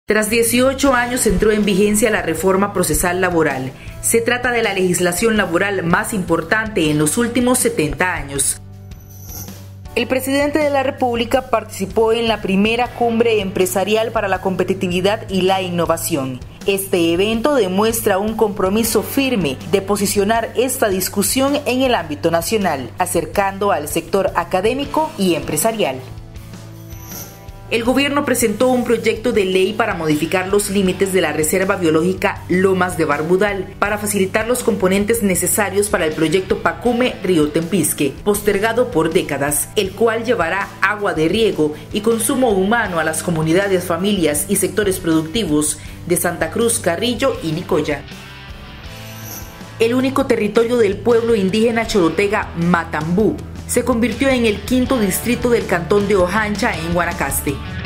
Tras 18 años entró en vigencia la reforma procesal laboral. Se trata de la legislación laboral más importante en los últimos 70 años. El presidente de la República participó en la primera cumbre empresarial para la competitividad y la innovación. Este evento demuestra un compromiso firme de posicionar esta discusión en el ámbito nacional, acercando al sector académico y empresarial. El gobierno presentó un proyecto de ley para modificar los límites de la Reserva Biológica Lomas de Barbudal para facilitar los componentes necesarios para el proyecto Pacume Río Tempisque, postergado por décadas, el cual llevará agua de riego y consumo humano a las comunidades, familias y sectores productivos de Santa Cruz, Carrillo y Nicoya. El único territorio del pueblo indígena chorotega Matambú se convirtió en el 5º distrito del cantón de Ojancha en Guanacaste.